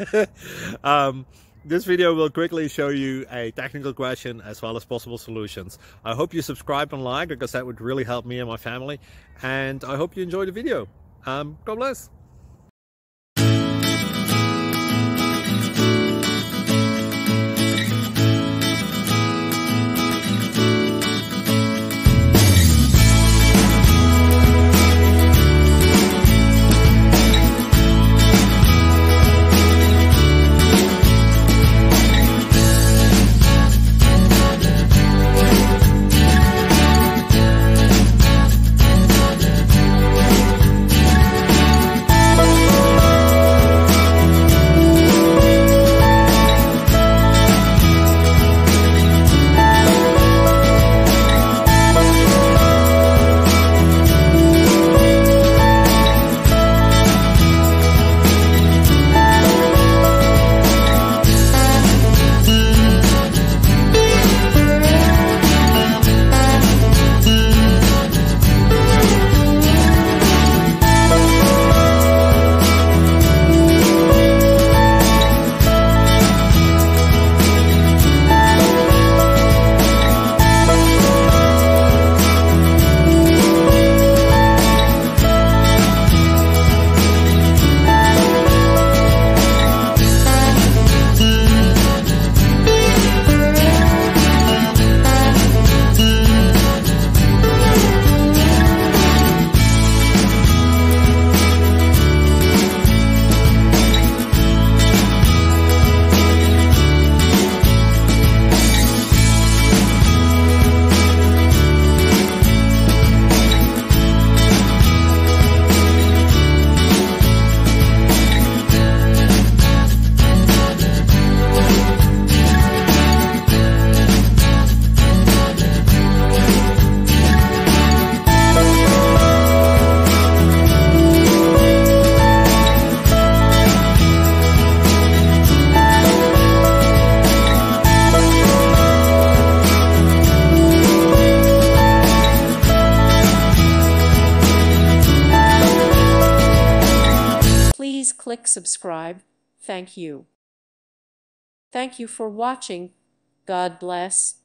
This video will quickly show you a technical question as well as possible solutions. I hope you subscribe and like, because that would really help me and my family. And I hope you enjoy the video. God bless. Please click subscribe. Thank you. Thank you for watching. God bless.